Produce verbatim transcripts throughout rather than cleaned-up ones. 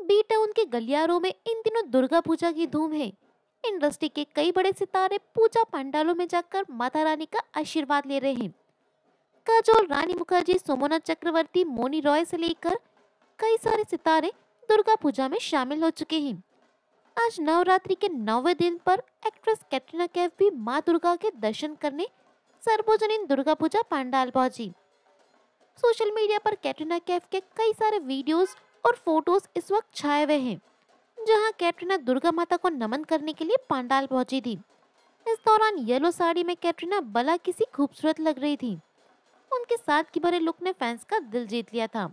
B town के गलियारों में इन दिनों दुर्गा पूजा की धूम है। इंडस्ट्री के कई बड़े सितारे पूजा पंडालों में जाकर माता रानी का आशीर्वाद ले रहे हैं। काजोल, रानी मुखर्जी, सोमनाथ चक्रवर्ती, मोनी रॉय से लेकर कई सारे सितारे दुर्गा पूजा में शामिल हो चुके हैं। आज नवरात्रि के नौवें दिन पर एक्ट्रेस कैटरीना कैफ भी मां दुर्गा के दर्शन करने सार्वजनिक दुर्गा पूजा पंडाल पहुंची। सोशल मीडिया पर कैटरीना कैफ के कई सारे वीडियोस और फोटोज इस वक्त छाए हुए हैं, जहां कैटरीना दुर्गा माता को नमन करने के लिए पंडाल पहुंची थी। इस दौरान येलो साड़ी में कैटरीना भला किसी खूबसूरत लग रही थी। उनके साथ की भरे लुक ने फैंस का दिल जीत लिया था।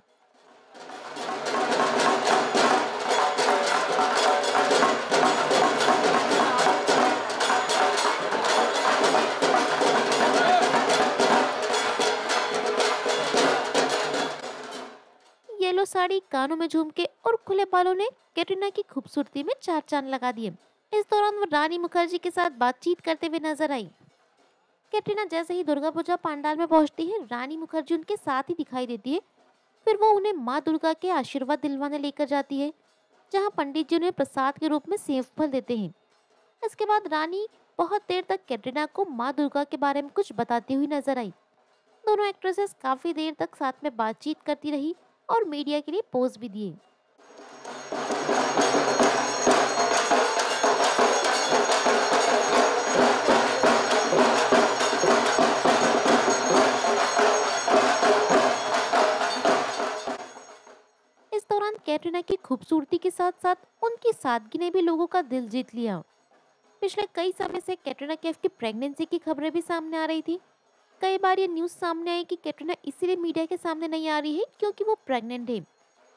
येलो साड़ी, कानों में झुमके और खुले बालों ने कैटरीना की खूबसूरती में चार चांद लगा दिए। इस दौरान वो रानी मुखर्जी के साथ बातचीत करते हुए नजर आई। कैटरीना जैसे ही दुर्गा पूजा पंडाल में पहुंचती है, रानी मुखर्जी उनके साथ ही दिखाई देती है। फिर वो उन्हें माँ दुर्गा के आशीर्वाद दिलवाने लेकर जाती है, जहां पंडित जी उन्हें प्रसाद के रूप में सेव फल देते हैं। इसके बाद रानी बहुत देर तक कैटरीना को माँ दुर्गा के बारे में कुछ बताती हुई नजर आई। दोनों एक्ट्रेसेस काफी देर तक साथ में बातचीत करती रही और मीडिया के लिए पोज भी दिए। इस दौरान कैटरीना की खूबसूरती के साथ साथ उनकी सादगी ने भी लोगों का दिल जीत लिया। पिछले कई समय से कैटरीना कैफ की प्रेगनेंसी की खबरें भी सामने आ रही थी। कई बार ये न्यूज़ सामने आई कि कैटरीना इसीलिए मीडिया के सामने नहीं आ रही है क्योंकि वो प्रेग्नेंट है।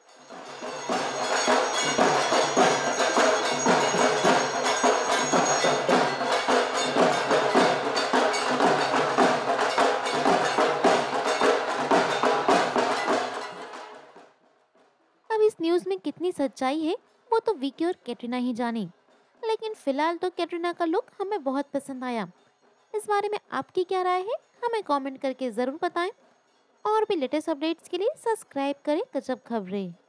अब इस न्यूज़ में कितनी सच्चाई है वो तो विकी और कैटरीना ही जाने, लेकिन फिलहाल तो कैटरीना का लुक हमें बहुत पसंद आया। इस बारे में आपकी क्या राय है, हमें कमेंट करके ज़रूर बताएं। और भी लेटेस्ट अपडेट्स के लिए सब्सक्राइब करें गजब खबरें।